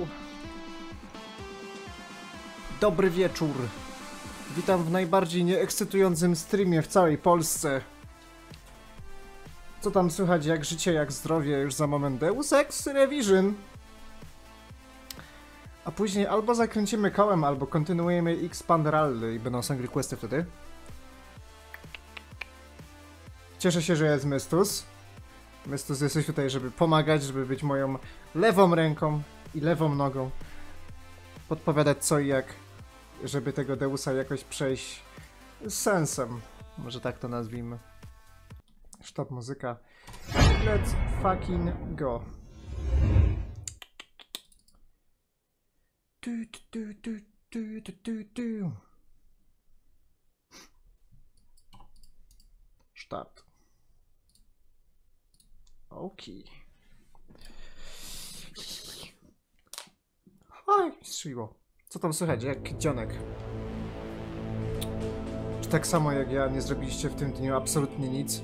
Dobry wieczór. Witam w najbardziej nieekscytującym streamie w całej Polsce. Co tam słychać, jak życie, jak zdrowie? Już za moment Deus Ex Revision. A później albo zakręcimy kołem, albo kontynuujemy Expand Rally i będą sangry questy wtedy. Cieszę się, że jest Mystus. Mystus, jesteś tutaj, żeby pomagać, żeby być moją lewą ręką i lewą nogą. Podpowiadać co i jak, żeby tego Deusa jakoś przejść z sensem. Może tak to nazwijmy. Sztab muzyka. Let's fucking go. Start. Okej. Oj, strzeliło. Co tam słychać? Jak dzionek? Czy tak samo jak ja nie zrobiliście w tym dniu absolutnie nic?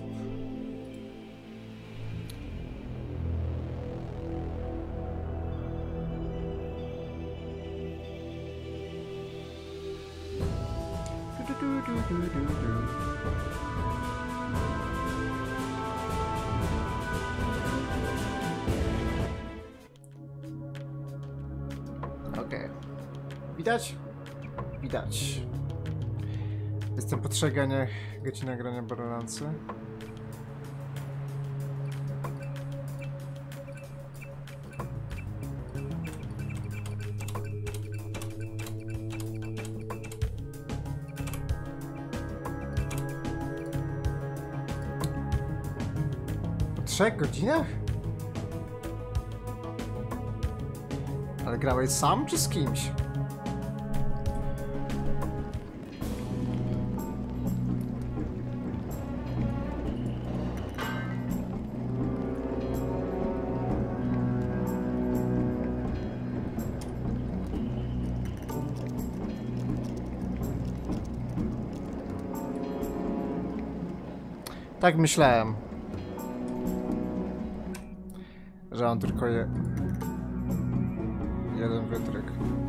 Okej. Widać? Widać. Jestem po 3 godzinach grania Borderlandsy. Po 3 godzinach? Ale grałeś sam czy z kimś? Tak myślałem, że on tylko jeden wytryk.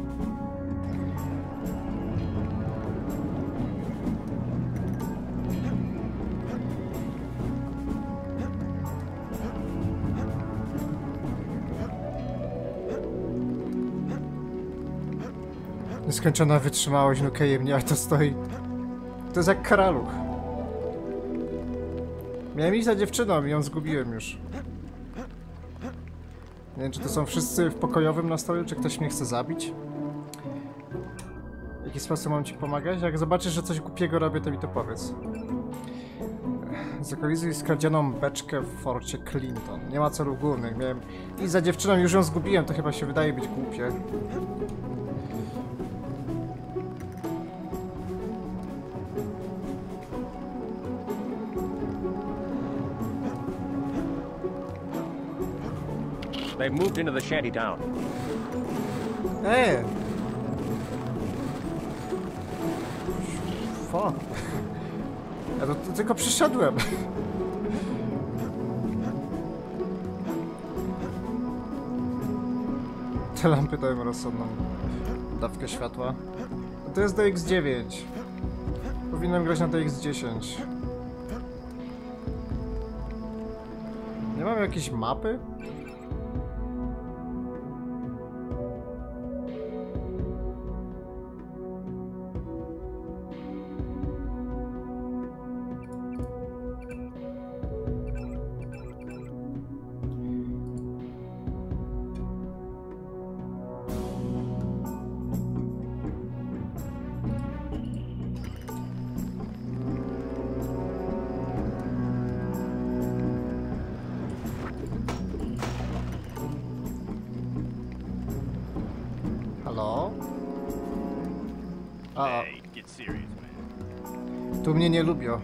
Nieskończona wytrzymałość, no mnie to stoi. To jest jak karaluch. Miałem iść za dziewczyną i ją zgubiłem już. Nie wiem, czy to są wszyscy w pokojowym nastroju, czy ktoś mnie chce zabić? W jaki sposób mam ci pomagać? Jak zobaczysz, że coś głupiego robię, to mi to powiedz. Zlokalizuj skradzioną beczkę w forcie Clinton. Nie ma celów głównych. Miałem iść za dziewczyną, już ją zgubiłem, to chyba się wydaje być głupie. They've moved into the shanty town. Ej! Fuck. Ja to tylko przyszedłem. Te lampy dają rozsądną dawkę światła. To jest DX9. Powinienem grać na DX10. Nie mam jakiejś mapy? Halo? A, tu mnie nie lubią.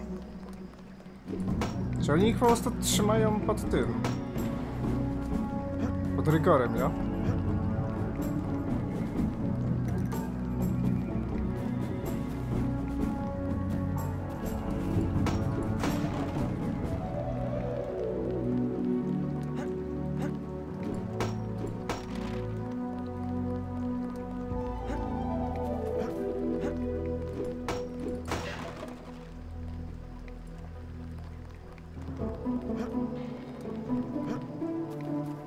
Czy oni ich po prostu trzymają pod tym? Pod rygorem, ja?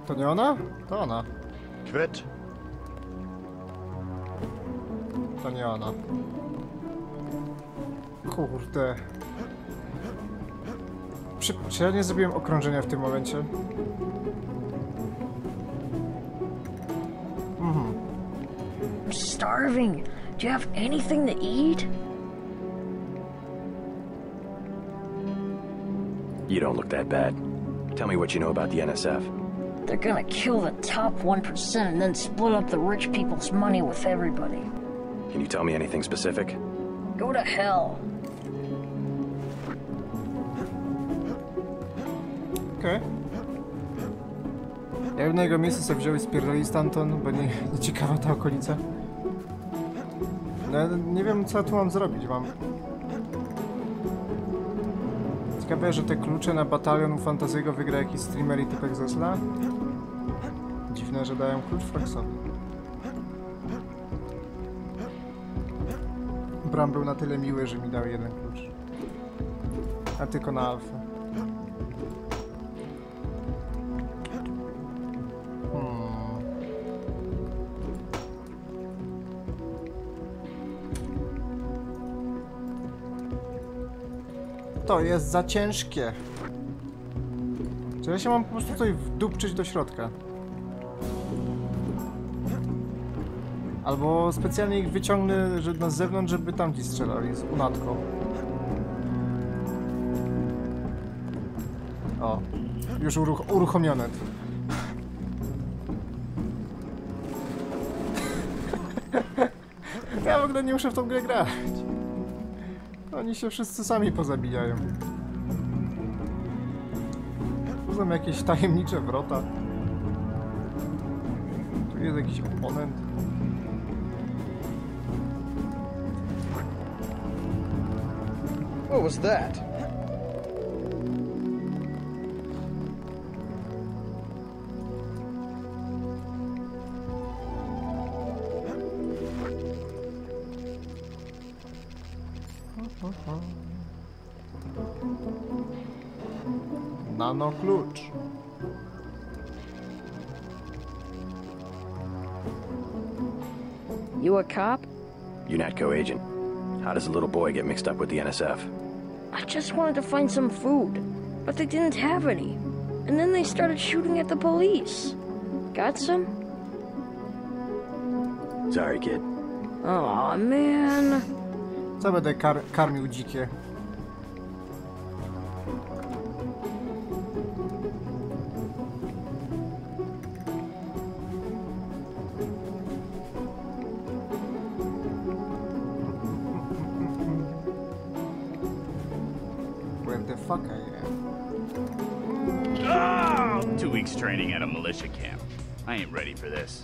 To nie ona? To ona. Quit. To nie ona. Kurde. Czy ja nie zrobiłem okrążenia w tym momencie? I'm starving. Do you have anything to eat? You don't look that bad. Tell me what you know about the NSF. They're gonna kill the top 1% and then split up the rich people's money with everybody. Can you tell me anything specific? Go to hell. Okej. Ja bym na jego miejsce sobie wziął i spierdoli stamtąd, bo nie ciekawa ta okolica. No, nie wiem, co ja tu mam zrobić. Ciekawe, że te klucze na batalion u Fantaziego wygra jakiś streamer i typek z Osla. Dziwne, że dają klucz Fraxowi. Bram był na tyle miły, że mi dał jeden klucz. A tylko na alfę. To jest za ciężkie. Czy ja się mam po prostu tutaj wdupczyć do środka? Albo specjalnie ich wyciągnę na zewnątrz, żeby tamci strzelali z unatką. O, już uruchomione. Ja w ogóle nie muszę w tą grę grać. Oni się wszyscy sami pozabijają. Tu są jakieś tajemnicze wrota. Tu jest jakiś oponent. What was that? Nano klucz. You a cop? UNATCO agent. How does a little boy get mixed up with the NSF? I just wanted to find some food, but they didn't have any. And then they started shooting at the police. Got some? Sorry, kid. Aw, man. Co będę karmił dzikie? Where the fuck I am? 2 weeks training at a militia camp. I ain't ready for this.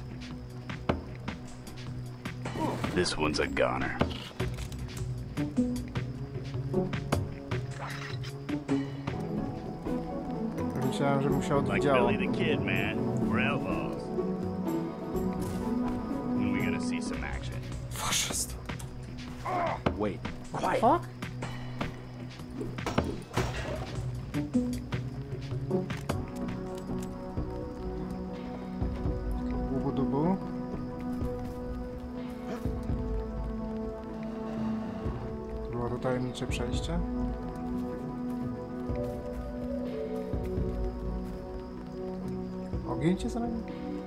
This one's a goner. Myślałem, że musiał Like oddziałać. Billy the Kid, man. We're outlaws. When we gonna see some action? Faszyst. Wait, quiet. Fuck? Bubu-dubu. Było to tajemnicze przejście. Ogień cię zranił?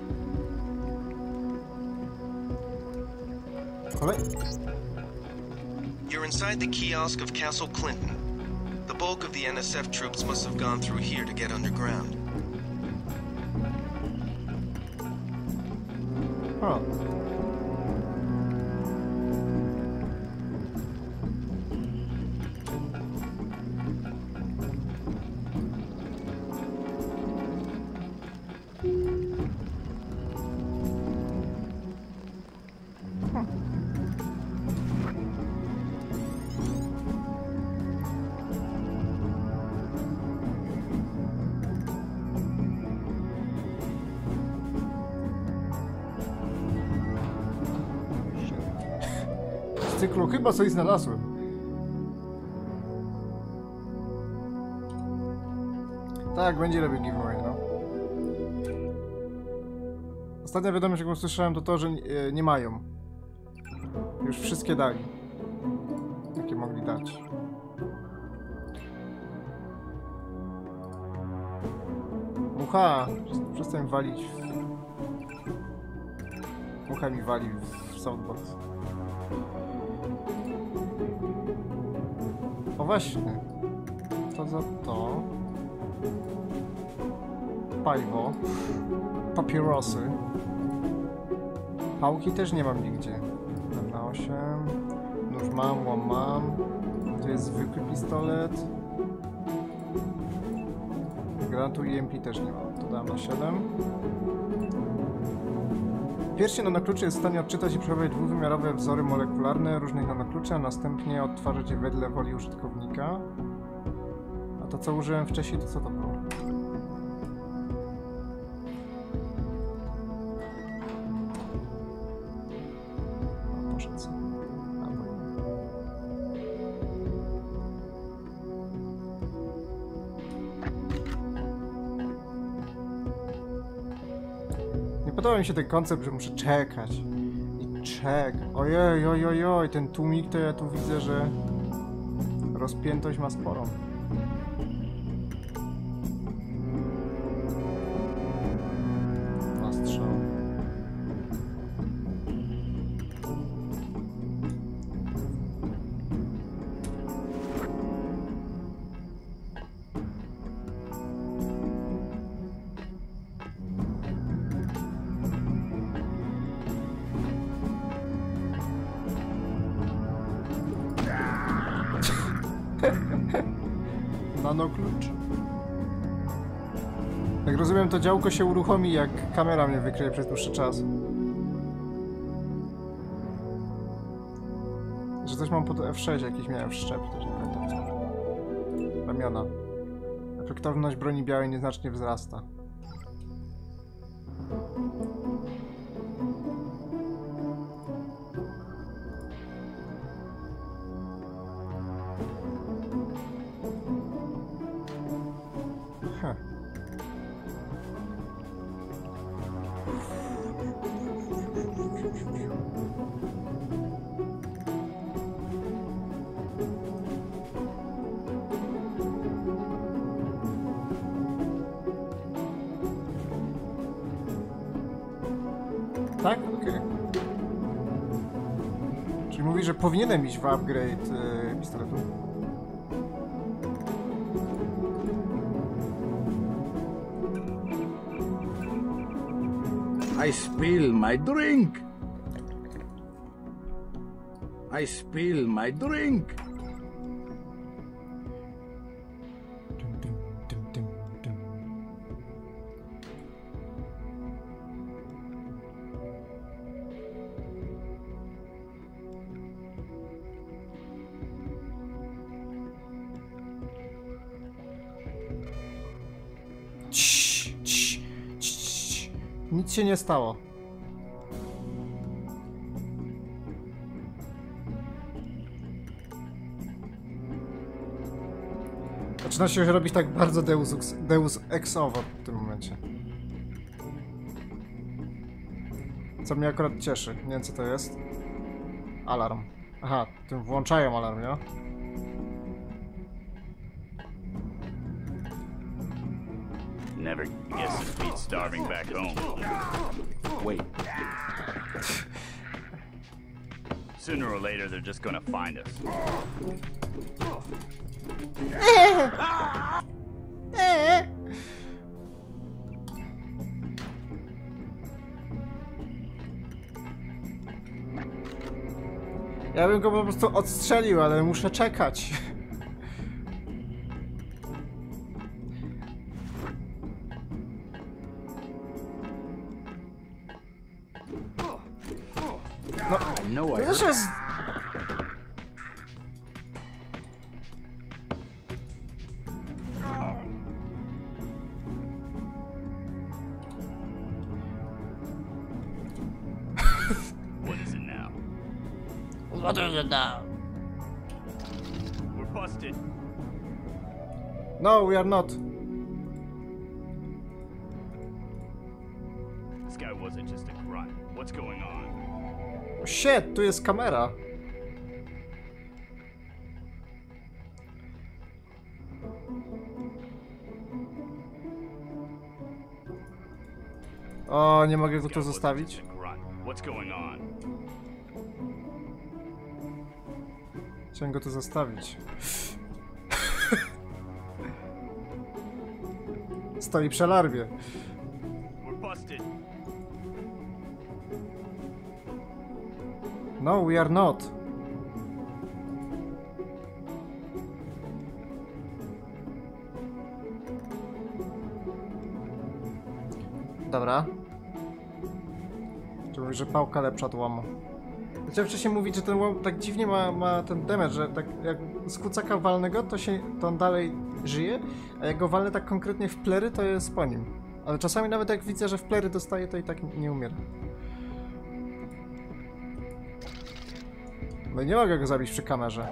Kolej? You're inside the kiosk of Castle Clinton. The bulk of the NSF troops must have gone through here to get underground. O. Z cyklu chyba coś znalazłem. Tak, będzie robił giveaway, no. Ostatnia wiadomość, jaką słyszałem, to to, że nie mają. Już wszystkie dali. Jakie mogli dać. Mucha! Przestań walić w... Mucha mi wali w softbox. O właśnie. To za to. Paliwo. Papierosy. Pałki też nie mam nigdzie. Na 8. Nóż mam, łom mam. To jest zwykły pistolet. Granatu i EMP też nie mam. To dam na 7. Pierścień nanokluczy jest w stanie odczytać i przechowywać dwuwymiarowe wzory molekularne różnych nanokluczy, a następnie odtwarzać je wedle woli użytkownika. A to co użyłem wcześniej, to co to było? No, poszedł sobie. Albo nie. Nie podoba mi się ten koncept, że muszę czekać. I Ojej, ojej, ten tłumik to ja tu widzę, że rozpiętość ma sporą. Na strzał. Nanoklucz. Jak rozumiem, to działko się uruchomi, jak kamera mnie wykryje przez dłuższy czas. Że coś mam pod F6, jakiś miałem wszczep, też nie pamiętam co. Ramiona. Efektowność broni białej nieznacznie wzrasta. Tak? Okej. Czyli mówi, że powinienem iść w upgrade pistoletu. I spill my drink. I spill my drink. Nic się nie stało. Zaczyna się robić tak bardzo Deus Exowo w tym momencie. Co mnie akurat cieszy. Nie wiem co to jest. Alarm. Aha, tym włączają alarm, nie? Never guess to beat starving back home. Wait. Sooner or later, they're just gonna find us. Ja bym go po prostu odstrzelił, ale muszę czekać. No, To też jest... What is it now? What is it now? We're busted. No, we are not. This guy wasn't just a grunt. What's going on? Shit, tu jest kamera. O, nie mogę go tu zostawić. What's going on? Chciałem go tu zostawić. Stoi przy alarmie. We're busted. No, we are not. Dobra. Czy mówisz, że pałka lepsza od łomu? Chciałem wcześniej mówić, że ten łom tak dziwnie ma ten damage, że tak jak z kucaka walnę go, to on dalej żyje, a jak go walnę tak konkretnie w plery, to jest po nim. Ale czasami nawet jak widzę, że w plery dostaje, to i tak nie umiera. No i nie mogę go zabić przy kamerze.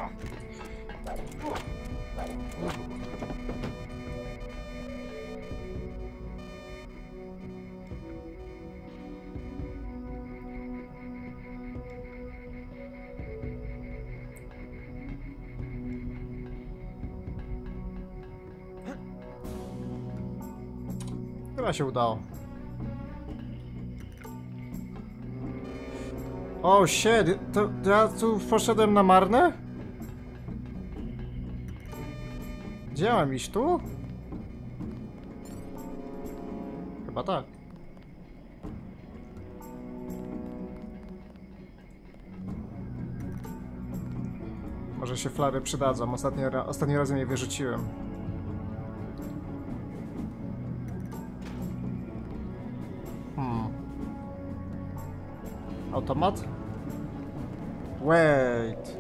Chyba się udało. O, shit, to ja tu poszedłem na marne? Gdzie mam iść? Tu? Chyba tak. Może się flary przydadzą. Ostatni razem je wyrzuciłem. Automat? Wait.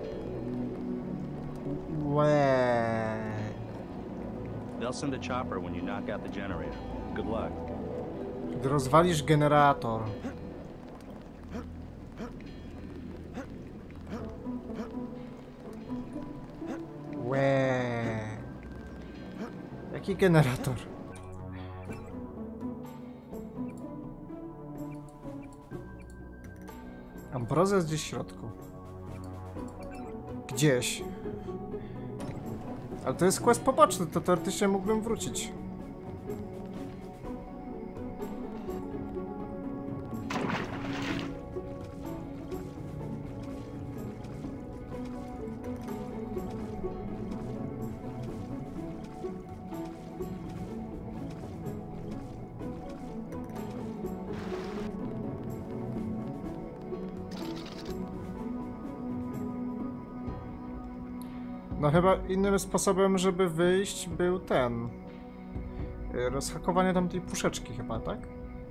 They'll send a chopper when you knock out the generator. Good luck. Gdy rozwalisz generator. Jaki generator? Ambrozja jest gdzieś w środku. Gdzieś. Ale to jest quest poboczny, to teoretycznie mógłbym wrócić. No chyba innym sposobem, żeby wyjść, był ten... rozhakowanie tamtej puszeczki chyba, tak?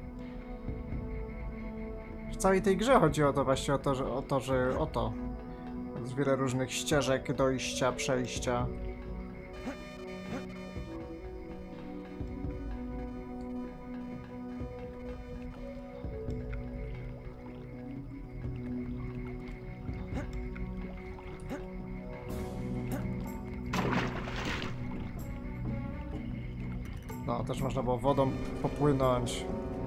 W całej tej grze chodzi o to właśnie, o to. Jest wiele różnych ścieżek, dojścia, przejścia. No, też można było wodą popłynąć.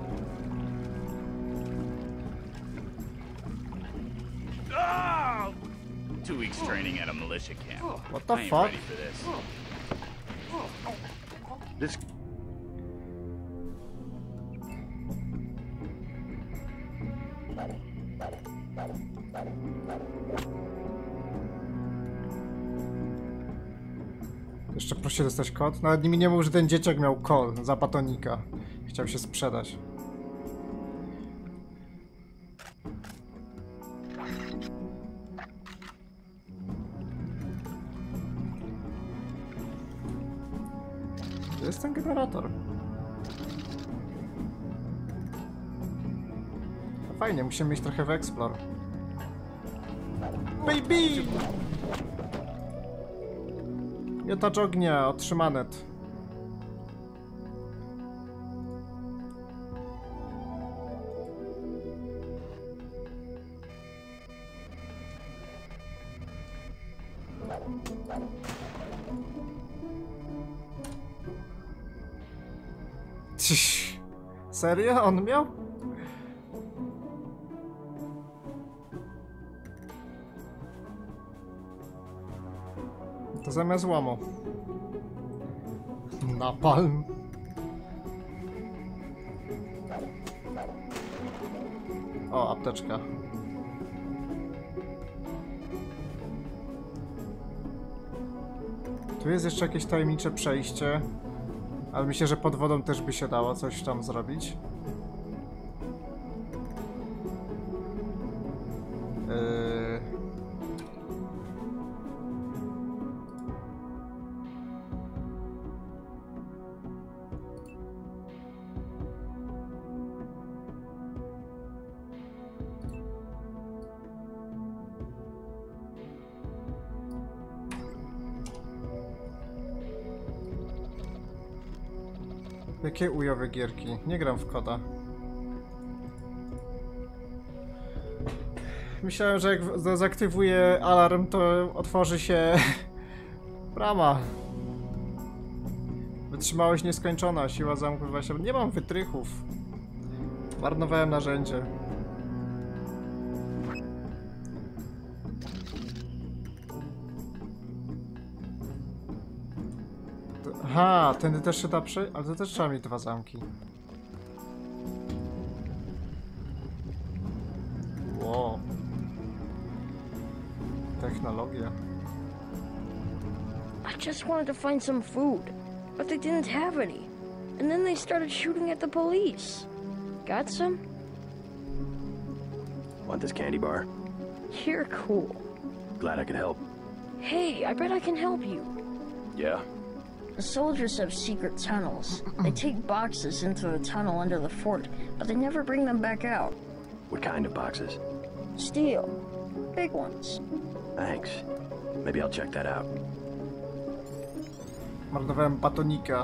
2 weeks training at a militia camp. What the I ain't fuck? ready for this. This Jeszcze prosi dostać kod? Nawet mi nie mówił, że ten dzieciak miał kod za batonika. Chciał się sprzedać. Gdzie jest ten generator? No fajnie, musimy iść trochę w explore. Baby! Miotacz ognia, otrzymanet. Serio? On miał? To zamiast łamu. Napalm. O, apteczka. Tu jest jeszcze jakieś tajemnicze przejście. Ale myślę, że pod wodą też by się dało coś tam zrobić. Jakie ujowe gierki? Nie gram w koda. Myślałem, że jak dezaktywuję alarm, to otworzy się brama. Wytrzymałość nieskończona, siła zamku 20. Nie mam wytrychów. Marnowałem narzędzie. Aha, tędy też się da przejść? Ale to też trzeba mieć 2 zamki. Wow. Technologia. I just wanted to find some food, but they didn't have any. And then they started shooting at the police. Got some? Want this candy bar? You're cool. Glad I could help. Hey, I bet I can help you. Yeah? The soldiers have secret tunnels. They take boxes into the tunnel under the fort, but they never bring them back out. What kind of boxes? Steel. Big ones. Thanks. Maybe I'll check that out. Marnowałem batonika.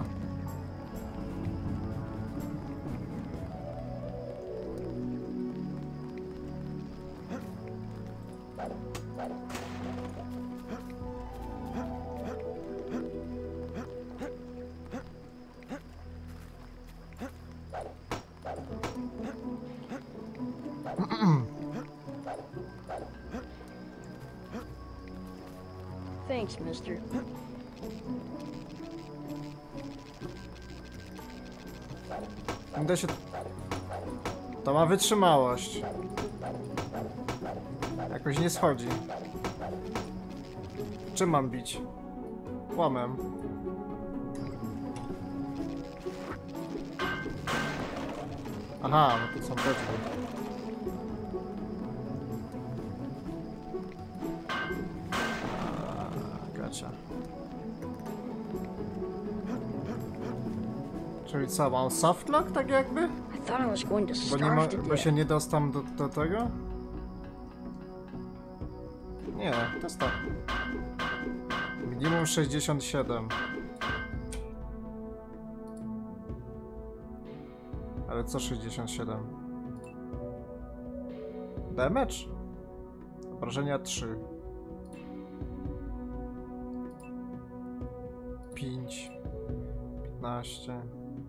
Thanks, mister. Da się... To ma wytrzymałość. Jakoś nie schodzi. Czym mam bić? Łamem. Aha, no to są te drzwi. Gotcha. Czyli co, mam softlock tak jakby? I thought I was going to Bo, nie ma, starve to bo death. się nie dostam do tego? Nie, to jest tak. Minimum 67. Ale co 67? Damage? Obrażenia 3. 5. 15.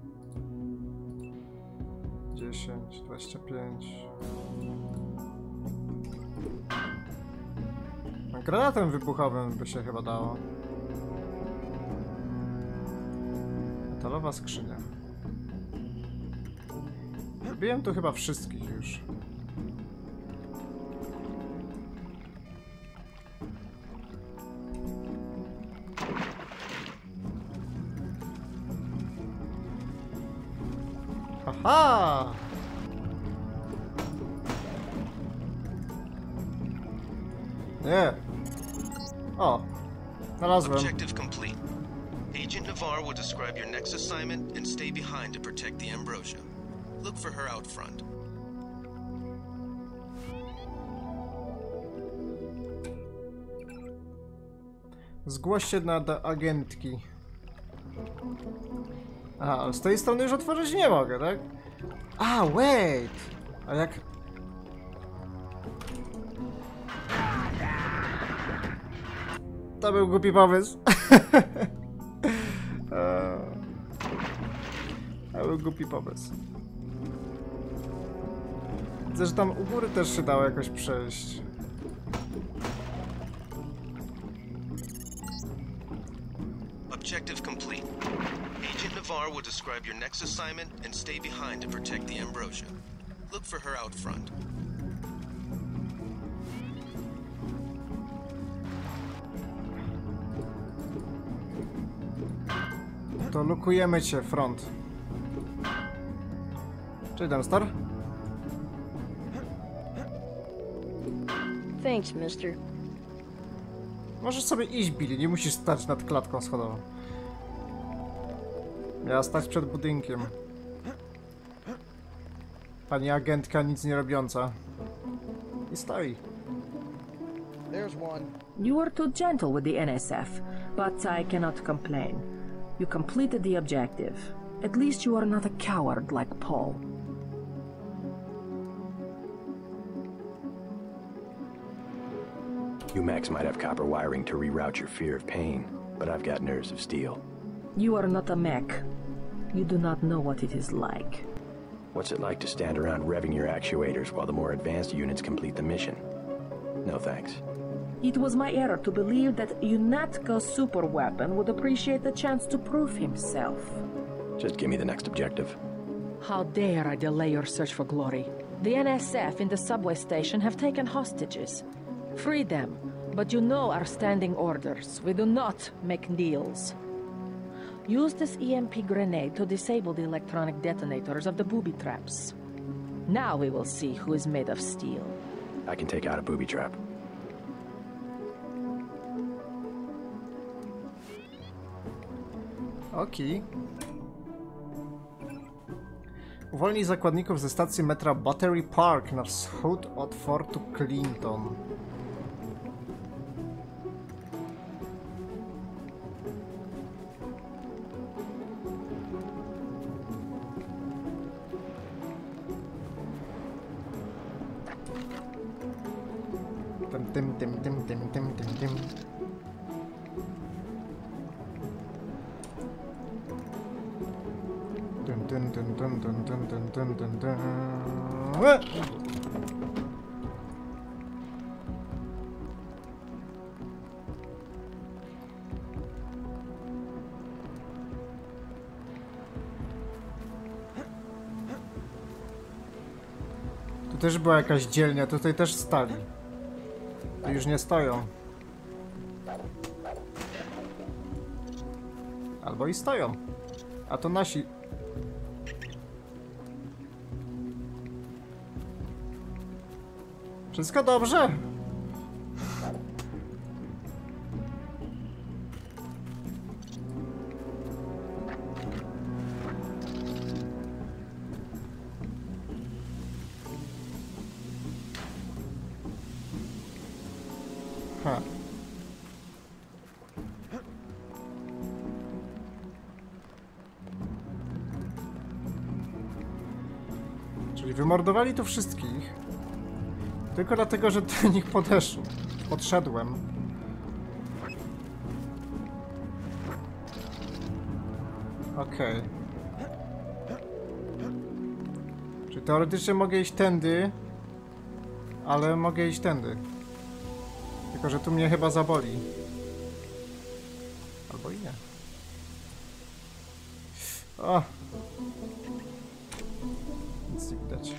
10, 25. Granatem wybuchowym by się chyba dało. Metalowa skrzynia. Wybiłem tu chyba wszystkich już. Aha! Nie. O, znalazłem. Objective complete. Agent Navarre will describe your next assignment and stay behind to protect the Ambrosia. Look for her out front. Zgłoś się do agentki. Aha, ale z tej strony już otworzyć nie mogę, tak? A, wait! A jak... To był głupi pomysł. To był głupi pomysł. Widzę, że tam u góry też się dało jakoś przejść. Navarre will describe your next assignment and stay behind to protect the Ambrosia. Look for her out front. To lukujemy cię, front. Cześć, Dumpster. Thanks, mister. Możesz sobie iść, Billy, nie musisz stać nad klatką schodową. Miała stać przed budynkiem. Pani agentka nic nie robiąca. I stoi. You are too gentle with the NSF, but I cannot complain. You completed the objective. At least you are not a coward like Paul. You Max might have copper wiring to reroute your fear of pain, but I've got nerves of steel. You are not a mech. You do not know what it is like. What's it like to stand around revving your actuators while the more advanced units complete the mission? No thanks. It was my error to believe that UNATCO's super weapon would appreciate the chance to prove himself. Just give me the next objective. How dare I delay your search for glory? The NSF in the subway station have taken hostages. Free them, but you know our standing orders. We do not make deals. Use this EMP grenade to disable the electronic detonators of the booby traps. Now we will see who is made of steel. I can take out a booby trap. Okej. Uwolnij zakładników ze stacji metra Battery Park na wschód od Fortu Clinton. Tym. Tu też była jakaś dzielnia, tutaj też stali. Tu już nie stoją. Albo i stoją. A to nasi. Wszystko dobrze? Ha. Czyli wymordowali tu wszystkich. Tylko dlatego, że do nich podszedłem. Okej. Czyli teoretycznie mogę iść tędy, ale mogę iść tędy. Tylko że tu mnie chyba zaboli. Albo i nie. O! Nic nie widać.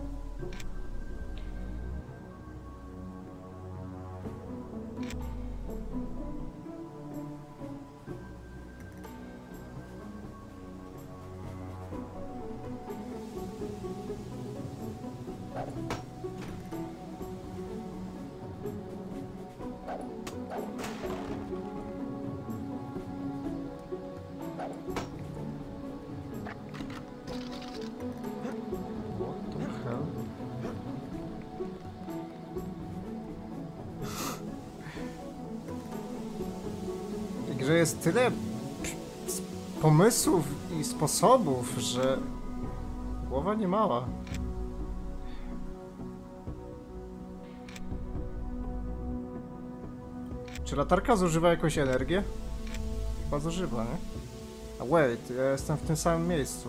Że jest tyle pomysłów i sposobów, że głowa nie mała. Czy latarka zużywa jakąś energię? Chyba zużywa, nie? A wait, ja jestem w tym samym miejscu.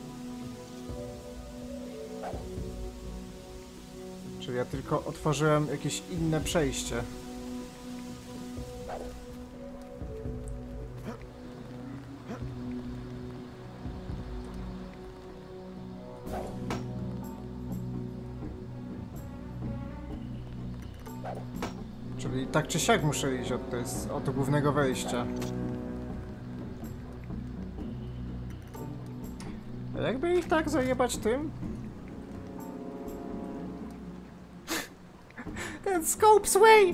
Czyli ja tylko otworzyłem jakieś inne przejście. Czyli tak czy siak muszę iść od głównego wejścia. A jakby ich tak zajebać tym? Ten Scope's Way!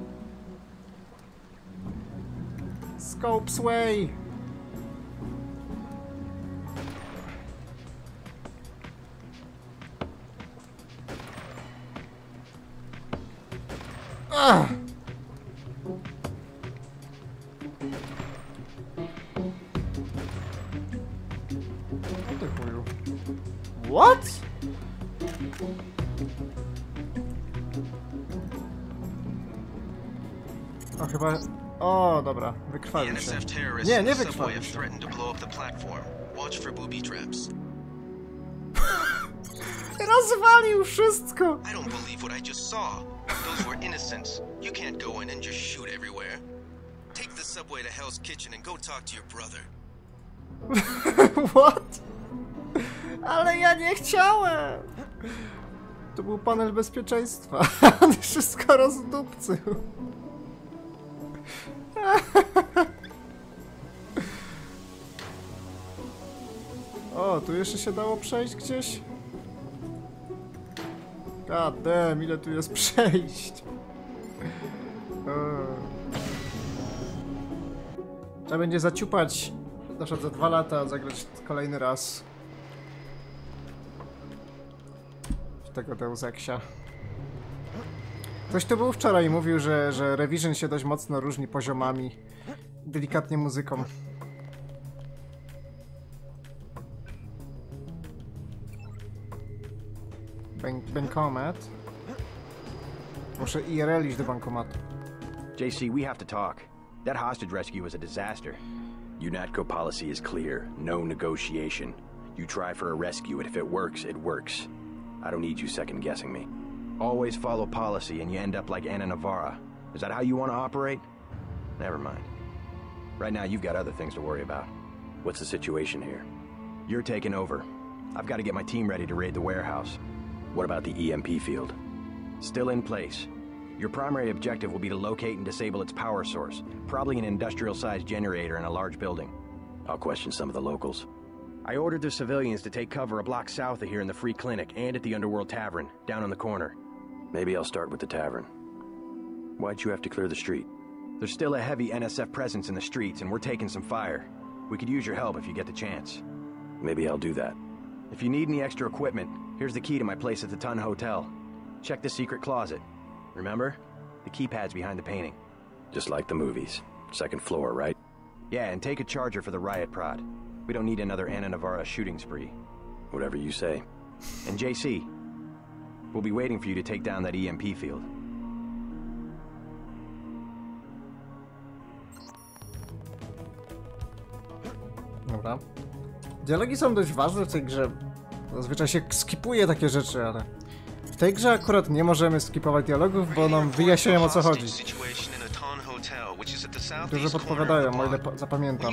Scope's Way! Ach! O ty chuju. What? O, chyba... O, dobra, The wykrwawił się. NSF terrorists Nie, in nie the subway wykrwawił have się. threatened to blow up the platform. Watch for booby traps. Rozwalił wszystko! I don't believe what I just saw. Those were innocents. You can't go in and just shoot everywhere. Take the subway to Hell's Kitchen and go talk to your brother. What? Ale ja nie chciałem! To był panel bezpieczeństwa. On wszystko rozdupcył. O, tu jeszcze się dało przejść gdzieś? God damn, ile tu jest przejść? Trzeba będzie zaciupać na przykład za 2 lata, zagrać kolejny raz w tego Deus Exia. Ktoś tu był wczoraj i mówił, że Revision się dość mocno różni poziomami, delikatnie muzyką. Bankomat. Muszę IRL iść do bankomatu. JC, we have to talk. That hostage rescue was a disaster. UNATCO policy is clear. No negotiation. You try for a rescue, and if it works, it works. I don't need you second-guessing me. Always follow policy, and you end up like Ana Navarra. Is that how you want to operate? Never mind. Right now, you've got other things to worry about. What's the situation here? You're taking over. I've got to get my team ready to raid the warehouse. What about the EMP field? Still in place. Your primary objective will be to locate and disable its power source, probably an industrial-sized generator in a large building. I'll question some of the locals. I ordered the civilians to take cover a block south of here in the Free Clinic and at the Underworld Tavern, down on the corner. Maybe I'll start with the tavern. Why'd you have to clear the street? There's still a heavy NSF presence in the streets, and we're taking some fire. We could use your help if you get the chance. Maybe I'll do that. If you need any extra equipment, here's the key to my place at the Tun Hotel. Check the secret closet. Remember? The keypad's behind the painting. Just like the movies. 2nd floor, right? Yeah, and take a charger for the riot prod. We don't need another Ana Navarra shooting spree. Whatever you say. And JC, we'll be waiting for you to take down that EMP field. Dobra. Dialogi są dość ważne w tej grze. Zazwyczaj się skipuje takie rzeczy, ale w tej grze akurat nie możemy skipować dialogów, bo nam wyjaśniają, o co chodzi. Dużo podpowiadają, o ile zapamiętam.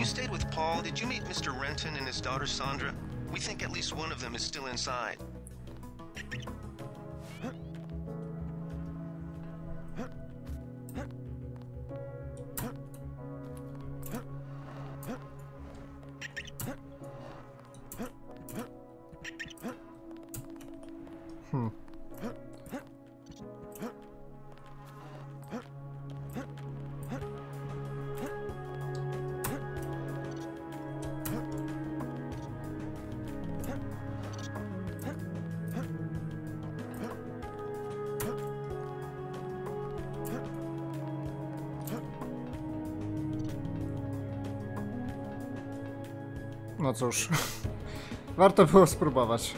No cóż, warto było spróbować.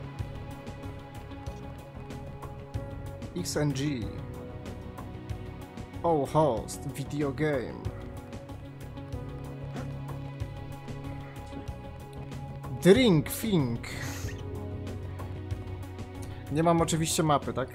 XNG. Oh host, video game. Drink Fink. Nie mam oczywiście mapy, tak?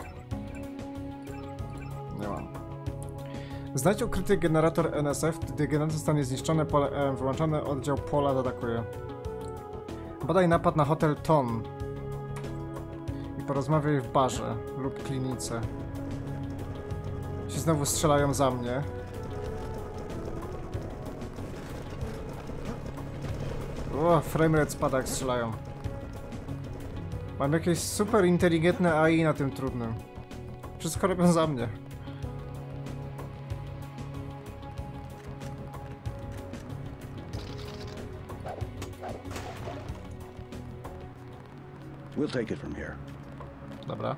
Nie mam. Znajdź ukryty generator NSF, gdy generator zostanie zniszczony, pole EM wyłączony, oddział Pola atakuje. Badaj napad na hotel Ton. I porozmawiaj w barze lub klinice. Ci znowu strzelają za mnie. O, framerate spada jak strzelają. Mam jakieś super inteligentne AI na tym trudnym. Wszystko robią za mnie. We'll take it from here. Dobra.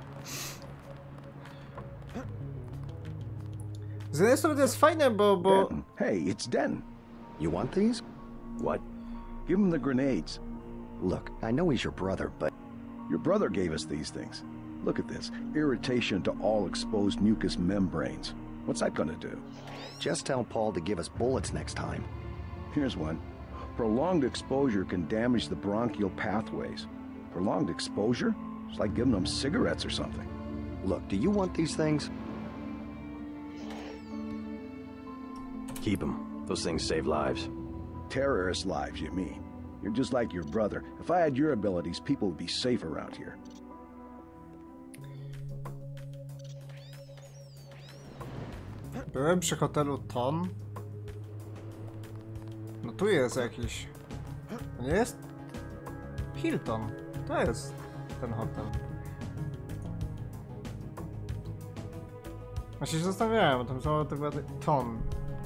Z jednej strony to jest fajne, bo... Denton. Hey, it's Denton. You want these? What? Give him the grenades. Look, I know he's your brother, but Your brother gave us these things. Look at this. Irritation to all exposed mucous membranes. What's that gonna do? just tell Paul to give us bullets next time. Here's one. Prolonged exposure can damage the bronchial pathways. Prolonged exposure? It's like giving them cigarettes or something. Look, do you want these things? Keep them. Those things save lives. Terrorist lives, you mean? You're just like your brother. If I had your abilities, people would be safe around here. Byłem przy hotelu Ton. No tu jest jakiś... To nie jest? Hilton. To jest ten hotel. Właśnie się zastanawiałem, tam są to była Ton.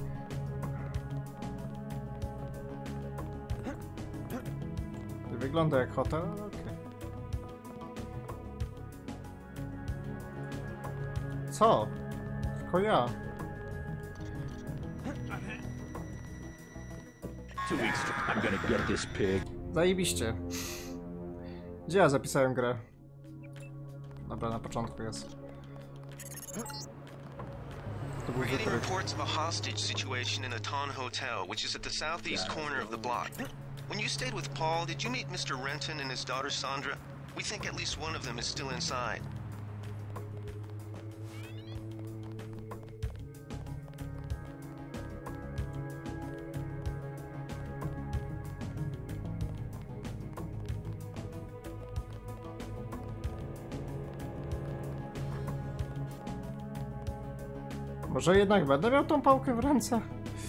Wygląda jak hotel, ale okej. Co? Tylko ja. 2 weeks. I'm gonna get this pig. Zajebiście. Gdzie ja zapisałem grę? Dobra, na początku jest. To był We're getting wytrych. reports of a hostage situation in a Ton Hotel, which is at the southeast corner of the block. When you stayed with Paul, did you meet Mr. Renton and his daughter Sandra? We think at least one of them is still inside. Może jednak będę miał tą pałkę w ręce?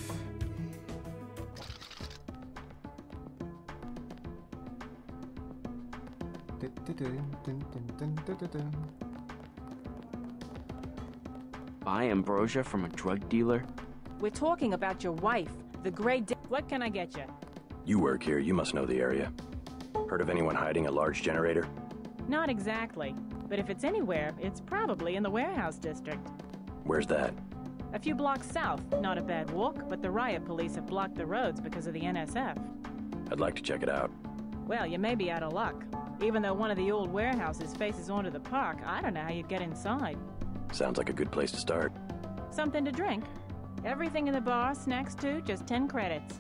Buy ambrosia from a drug dealer? We're talking about your wife, the Great. What can I get you? You work here, you must know the area. Heard of anyone hiding a large generator? Not exactly, but if it's anywhere, it's probably in the warehouse district. Where's that? A few blocks south, not a bad walk, but the riot police have blocked the roads because of the NSF. I'd like to check it out. Well, you may be out of luck. Even though one of the old warehouses faces onto the park, I don't know how you'd get inside. Sounds like a good place to start. Something to drink? Everything in the bar, snacks too, just 10 credits.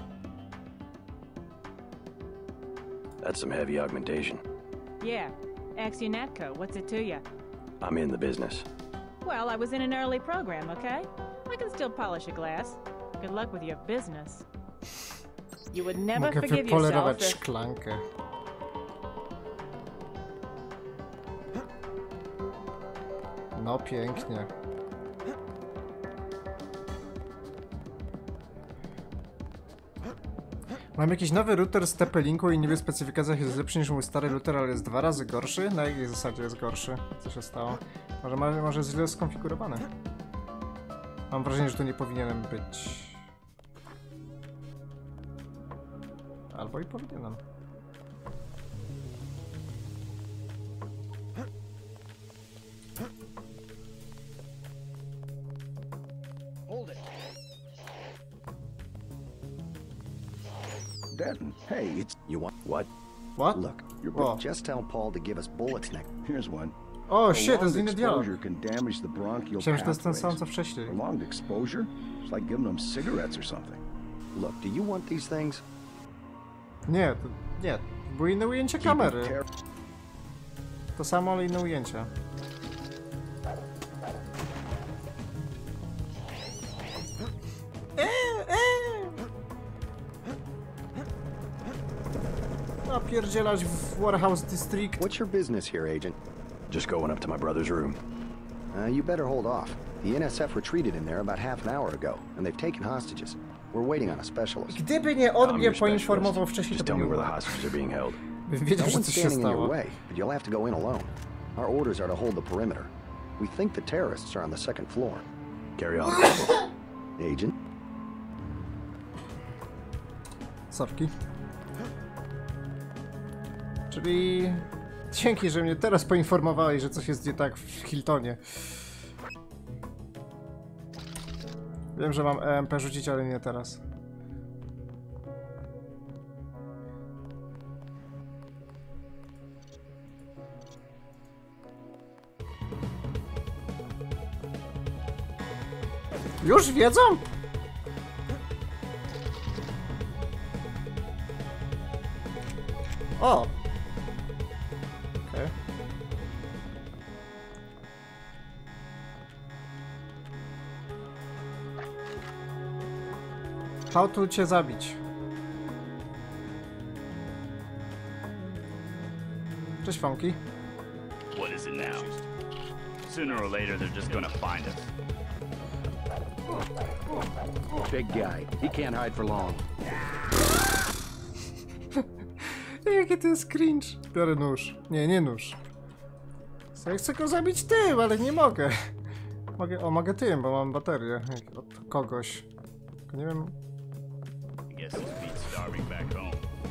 That's some heavy augmentation. Yeah. Ask your Natco, what's it to you? I'm in the business. Well, I was in an early program, okay? I can still polish a glass. Good luck with your business. You would never Mogę forgive wypolerować yourself if... szklankę. No pięknie. Mam jakiś nowy router z TP-Linku i niby w specyfikacjach jest lepszy niż mój stary router, ale jest 2 razy gorszy? Na jakiej zasadzie jest gorszy? Co się stało? Może jest źle skonfigurowany? Mam wrażenie, że tu nie powinienem być. Albo i powinienem. Hold it. Denton, hey, it's... You want what? What? Look, Oh. just tell Paul to give us bullets next. Here's one. O, shit, to jest Prolonged inny dialog. exposure can damage the bronchial Myślałem, że to jest ten sam pathways. co wcześniej. Prolonged exposure? It's like giving them cigarettes or something. Look, do you want these things? Nie, to, nie. Było inne ujęcie kamery. To samo, ale inne ujęcie. Napierdzielać w Warehouse District. What's your business here, agent? Just going up to my brother's room. You better hold off. The NSF retreated in there about half an hour ago, and they've taken hostages. We're waiting on a specialist. Gdyby nie on I'm mnie your poinformował specialist. wcześniej, Just to tell by me nie where the było. hostages are being held. Bym wiedział, No że one's coś się standing in your stało. way, but you'll have to go in alone. Our orders are to hold the perimeter. We think the terrorists are on the second floor. Carry on. Agent. Sorki. Czyli dzięki, że mnie teraz poinformowali, że coś jest nie tak w Hiltonie. Wiem, że mam EMP rzucić, ale nie teraz. Już wiedzą? O! Okej. How tu cię zabić? Cześć, Funky. What is it now? Sooner or later, they're just gonna find us. Big guy. He can't hide for long. Jaki to jest cringe. Biorę nóż. Nie, nie nóż. Ja chcę go zabić tym, ale nie mogę. Mogę tym, bo mam baterię. Od kogoś. Tylko nie wiem. I guess this beats starving back home.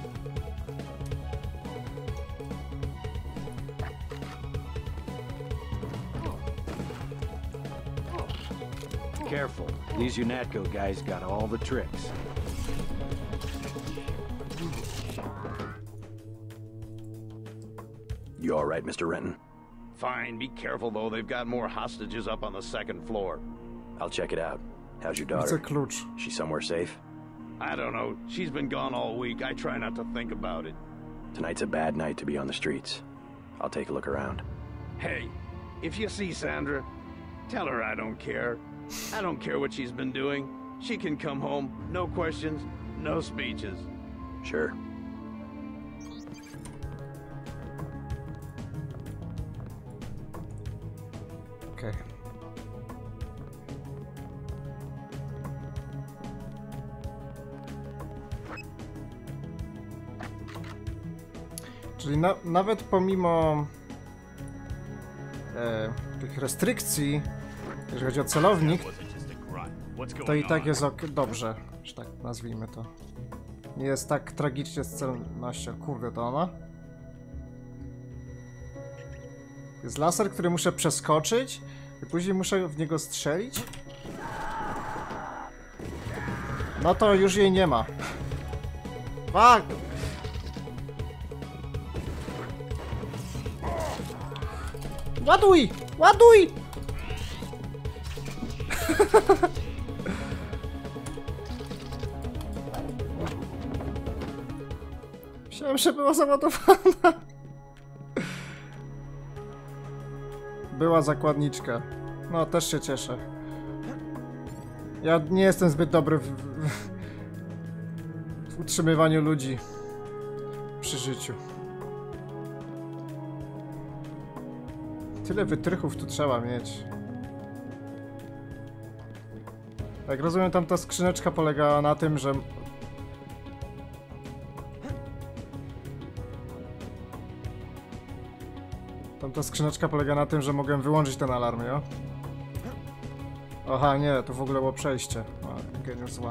Careful. These UNATCO guys got all the tricks. You all right, Mr. Renton? Fine. Be careful, though. They've got more hostages up on the second floor. I'll check it out. How's your It's a daughter? klucz. She somewhere safe? I don't know. She's been gone all week. I try not to think about it. Tonight's a bad night to be on the streets. I'll take a look around. Hey, if you see Sandra, tell her I don't care. I don't care what she's been doing. She can come home. No questions, no speeches. Sure. Okej. Czyli nawet pomimo tych restrykcji, jeżeli chodzi o celownik, to i tak jest dobrze, że tak nazwijmy to. Nie jest tak tragicznie z celnością. Kurde, to ona? Jest laser, który muszę przeskoczyć i później muszę w niego strzelić? No to już jej nie ma. Fuck! Ładuj! Ładuj! Myślałem, że była załadowana. Była zakładniczka. No, też się cieszę. Ja nie jestem zbyt dobry w utrzymywaniu ludzi przy życiu. Tyle wytrychów tu trzeba mieć. Jak rozumiem, tam ta skrzyneczka polegała na tym, że... Tamta skrzyneczka polega na tym, że mogę wyłączyć ten alarm, jo? Aha, nie, to w ogóle było przejście. O, geniusz zła.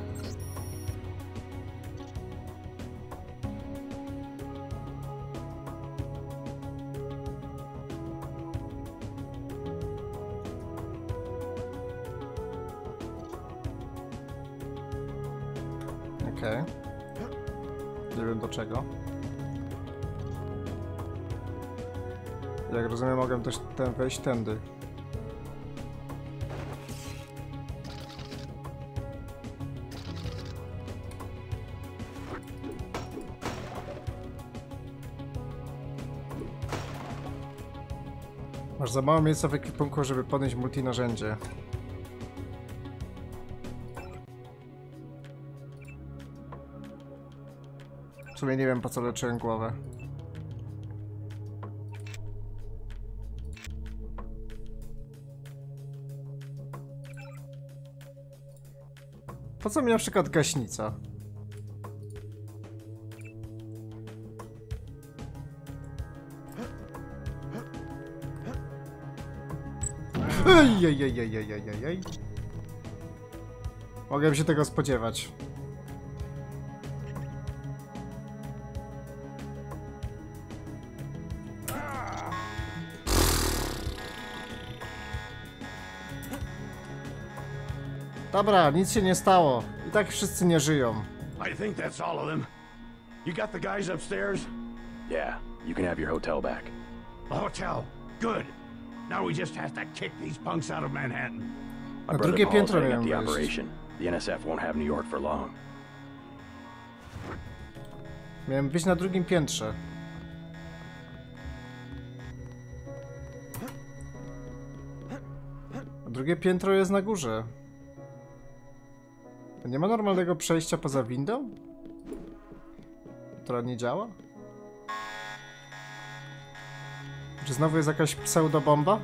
Okej. Nie wiem do czego. Jak rozumiem, mogę też wejść tędy. Masz za mało miejsca w ekwipunku, żeby podnieść multinarzędzie. W sumie nie wiem, po co leczyłem głowę. po co mi na przykład gaśnica? Ej. Mogłem się tego spodziewać. Dobra, nic się nie stało. I tak wszyscy nie żyją. I think that's all of them. You got the guys upstairs? Yeah, you can have your hotel back. The hotel. Good. Now we just have to kick these punks out of Manhattan. My Na brother drugie Paul's piętro heading up miałem the wejść. operation. The NSF won't have New York for long. Miałem być na drugim piętrze. A drugie piętro jest na górze. To nie ma normalnego przejścia poza windą? Która nie działa? Czy znowu jest jakaś pseudobomba?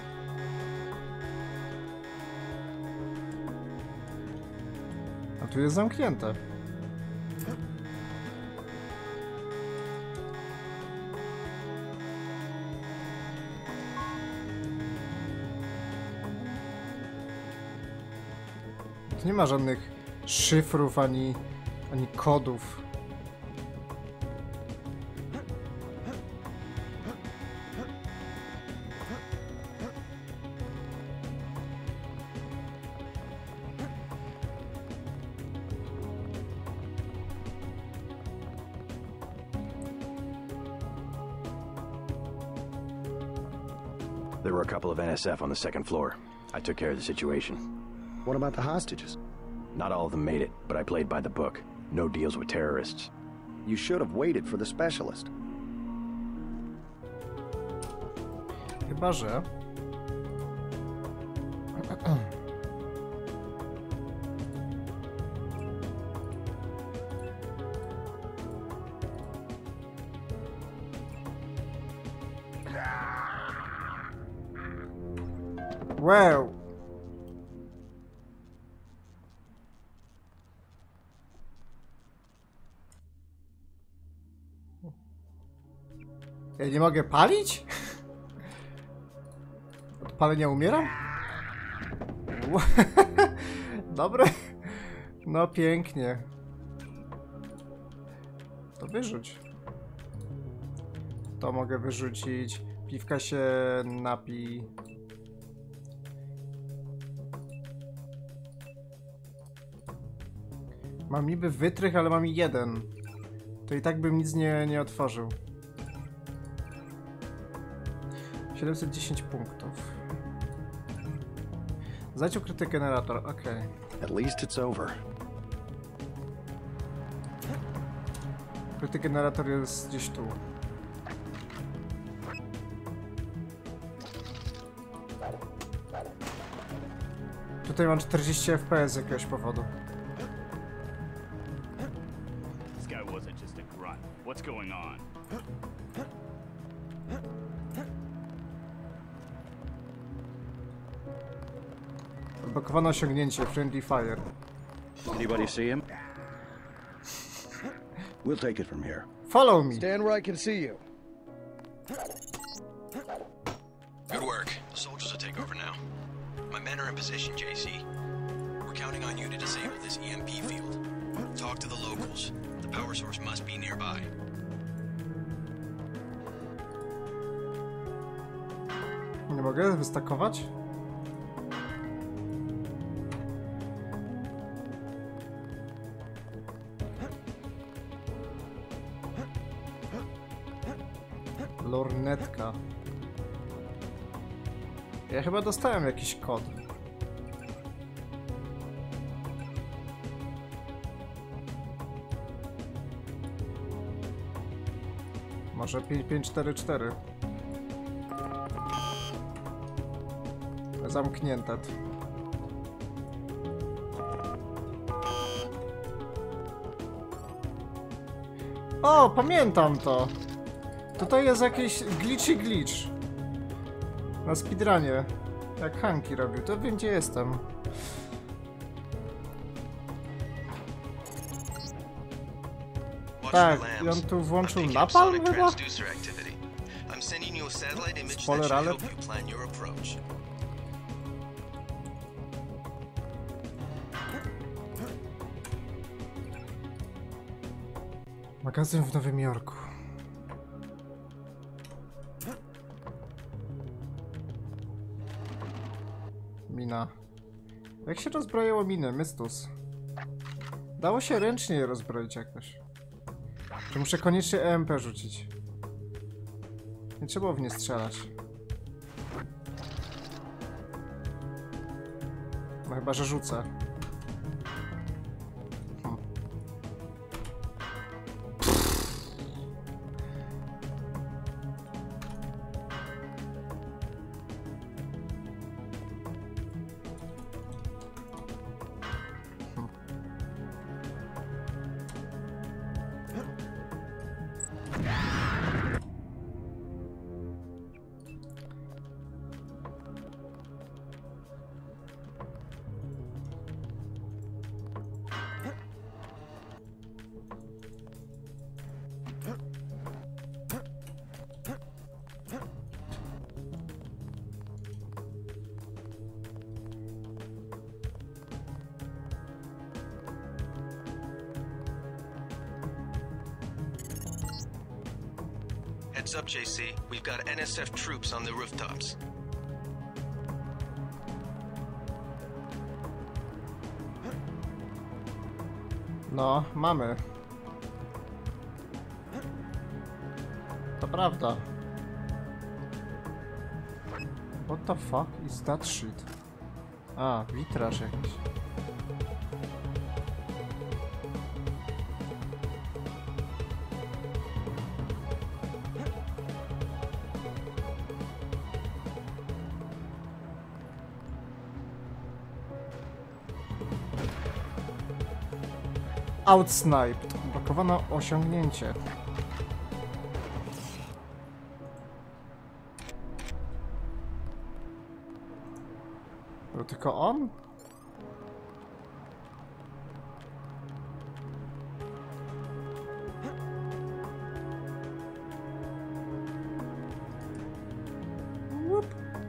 A tu jest zamknięte. Tu nie ma żadnych szyfrów ani kodów. There were a couple of NSF on the second floor. I took care of the situation. What about the hostages? Not all of them made it, but I played by the book. No deals with terrorists. You should have waited for the specialist. Chyba że... Wow. Ja nie mogę palić? Od palenia umieram? Dobre. No pięknie. To wyrzuć. To mogę wyrzucić. Piwka się napi. Mam niby wytrych, ale mam jeden. To i tak bym nic nie otworzył. 710 punktów. Znajdź ukryty generator, okej. At least it's over. Ukryty generator jest gdzieś tu. Tutaj mam 40 FPS z jakiegoś powodu. This guy wasn't just a grunt. What's going on? Odblokowane osiągnięcie, Friendly Fire. Anybody see him? We'll take it from here. Follow me. Stand where I can see you. Good work. The soldiers will take over now. My men are in position, JC. We're counting on you to disable this EMP field. Talk to the locals. The power source must be nearby. Nie mogę wystakować? Lornetka. Ja chyba dostałem jakiś kod. Może 5544. Zamknięte. O, pamiętam to. Tutaj jest jakiś glitch. Na speedrunie. Jak Hanki robił, to wiem gdzie jestem. Tak, i on tu włączył napalm chyba? Spoiler alert. Magazyn w Nowym Jorku. Mina. Jak się rozbroiło minę, Mystus? Dało się ręcznie je rozbroić jakoś. Czy muszę koniecznie EMP rzucić? Nie trzeba w nie strzelać. No chyba, że rzucę. Heads up, JC. We've got NSF troops on the rooftops. No, mamy. To prawda. What the fuck is that shit? A, witraż jakiś. Outsniped. Blokowano osiągnięcie. To tylko on? Whoop.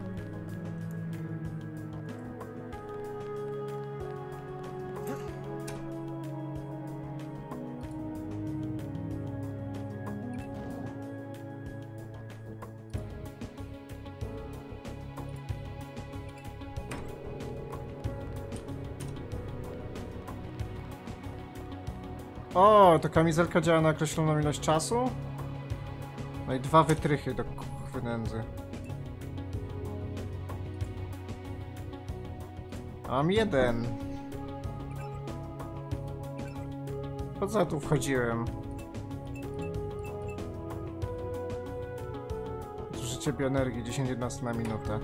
O, to kamizelka działa na określoną ilość czasu? No i 2 wytrychy do kuchwy nędzy. Mam 1. Po co ja tu wchodziłem? Zużycie bioenergii 10-11 na minutę.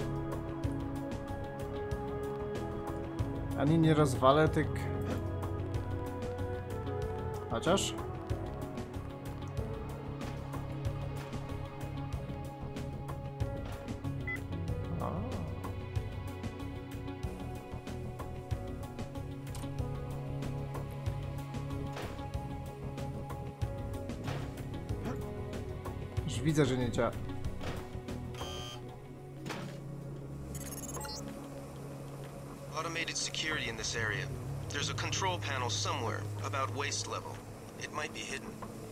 Ani nie rozwalę tych... Chociaż? O. Już widzę, że nie działa. Automated security in this area. There's a control panel somewhere, about waist level. It might be hidden.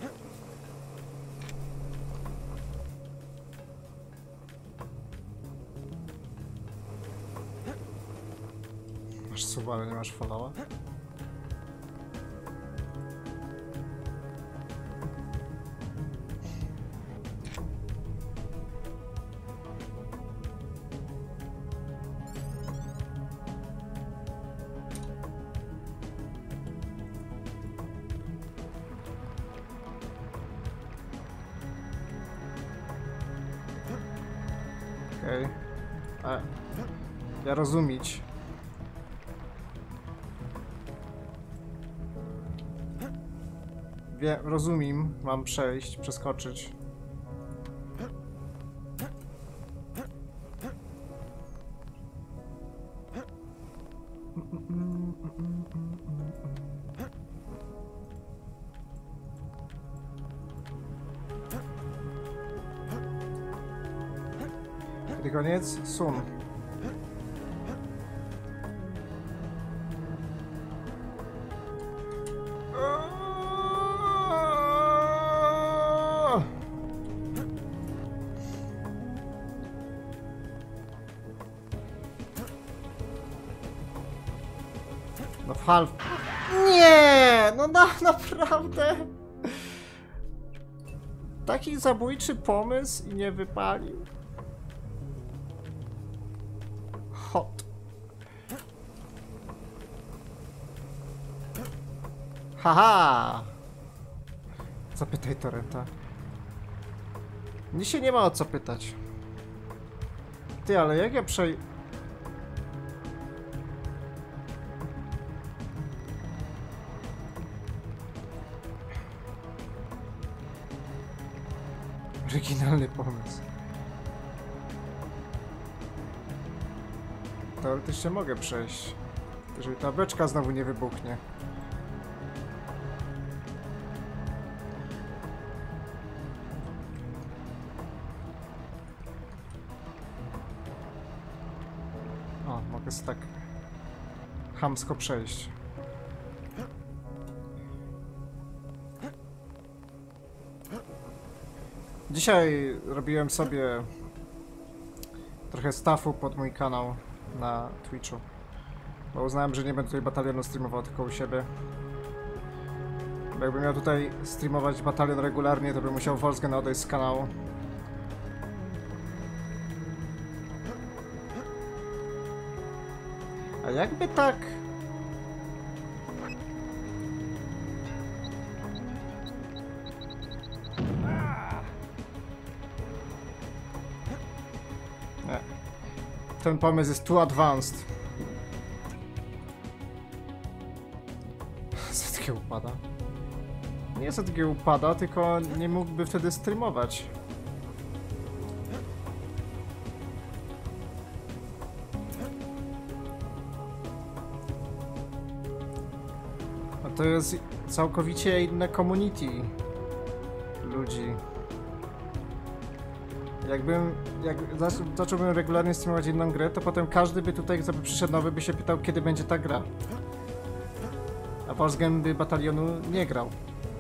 Masz suba, ale nie masz followa? Okej. Ja rozumieć. Rozumiem, mam przejść, przeskoczyć. I koniec? Sun. No w half... Nie! No naprawdę! Taki zabójczy pomysł i nie wypalił. Hot. Haha! Zapytaj Torrenta. Mnie się nie ma o co pytać. Ty, ale jak ja Oryginalny pomysł. Teoretycznie mogę przejść, jeżeli ta beczka znowu nie wybuchnie. O, mogę sobie tak chamsko przejść. Dzisiaj robiłem sobie trochę staffu pod mój kanał na Twitchu, bo uznałem, że nie będę tutaj batalionu streamował tylko u siebie. Bo jakbym miał tutaj streamować batalion regularnie, to bym musiał Wolfsgen odejść z kanału. A jakby tak... Nie. Ten pomysł jest too advanced. ZG upada. Nie ZG upada, tylko nie mógłby wtedy streamować. A to jest całkowicie inne community ludzi. Jak zacząłbym regularnie streamować jedną grę, to potem każdy by tutaj, kto by przyszedł nowy, by się pytał, kiedy będzie ta gra. A Wolfsgen by batalionu nie grał.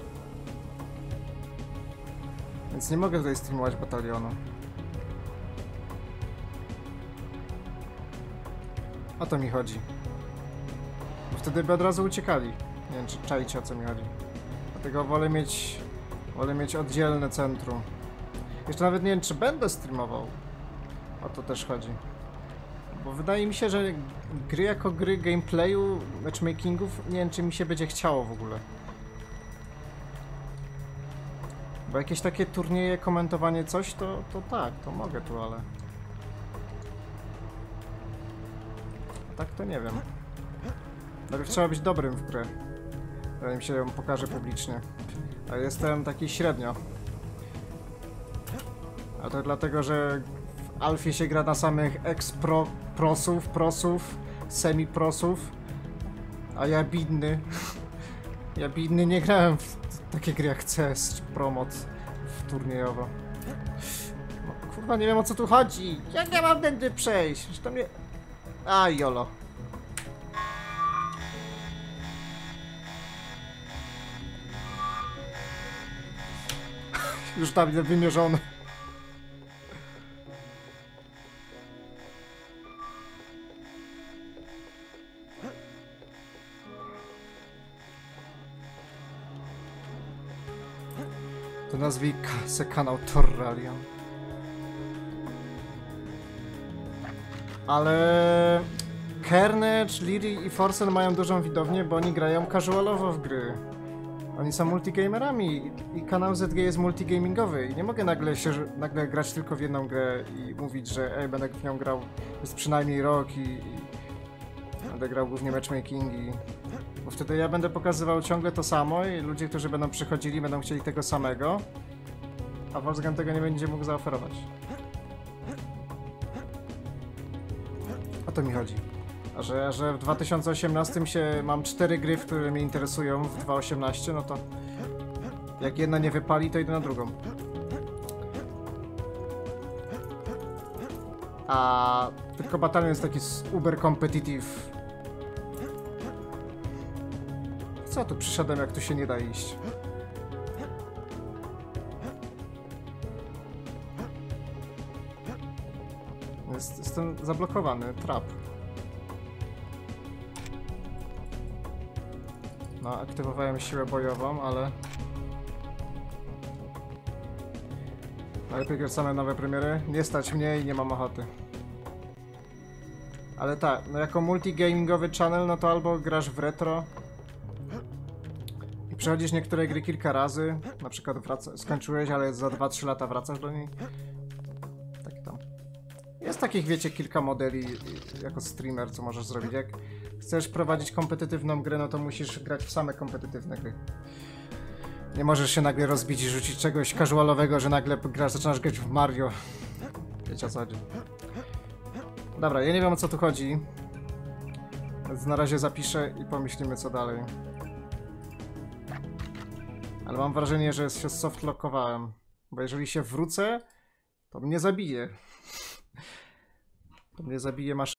Więc nie mogę tutaj streamować batalionu. O to mi chodzi. Bo wtedy by od razu uciekali. Nie wiem, czy czajcie, o co mi chodzi. Dlatego wolę mieć oddzielne centrum. Jeszcze nawet nie wiem, czy będę streamował. O to też chodzi. Bo wydaje mi się, że gry jako gry gameplayu, matchmakingów, nie wiem, czy mi się będzie chciało w ogóle. Bo jakieś takie turnieje, komentowanie coś, to tak, to mogę tu, ale... Tak to nie wiem. Najpierw trzeba być dobrym w grę. Zanim się ją pokaże publicznie. A jestem taki średnio. A to dlatego, że w Alfie się gra na samych prosów, semi-prosów. A ja bidny nie grałem w takie gry jak CS czy Promot w turniejowo. No, kurwa, nie wiem, o co tu chodzi. Jak ja mam tędy przejść? Przecież to mnie... A, jolo. Już tam jest wymierzony. To nazwij se kanał Torralion. Ale... Carnage, Leary i Forsen mają dużą widownię, bo oni grają casualowo w gry. Oni są multigamerami i kanał ZG jest multigamingowy i nie mogę nagle grać tylko w jedną grę i mówić, że będę w nią grał przez przynajmniej rok i będę grał głównie matchmakingi. Bo wtedy ja będę pokazywał ciągle to samo i ludzie, którzy będą przychodzili, będą chcieli tego samego, a Wolfsgen tego nie będzie mógł zaoferować. O to mi chodzi. A że w 2018 mam 4 gry, które mnie interesują w 2018, no to jak jedna nie wypali, to idę na drugą. A tylko Battalion jest taki uber competitive. Co tu przyszedłem, jak tu się nie da iść? Jestem zablokowany, trap. No, aktywowałem siłę bojową, ale... Najlepiej grać same nowe premiery. Nie stać mnie i nie mam ochoty. Ale tak, no jako multigamingowy channel, no to albo grasz w retro i przechodzisz niektóre gry kilka razy, na przykład skończyłeś, ale za 2-3 lata wracasz do niej. Tak tam. Jest takich, wiecie, kilka modeli jako streamer, co możesz zrobić. Jak chcesz prowadzić kompetytywną grę, no to musisz grać w same kompetytywne gry. Nie możesz się nagle rozbić i rzucić czegoś casualowego, że nagle zaczynasz grać w Mario. Wiecie o co chodzi. Dobra, ja nie wiem, o co tu chodzi. Więc na razie zapiszę i pomyślimy, co dalej. Ale mam wrażenie, że się softlockowałem. Bo jeżeli się wrócę, to mnie zabije. To mnie zabije maszyna.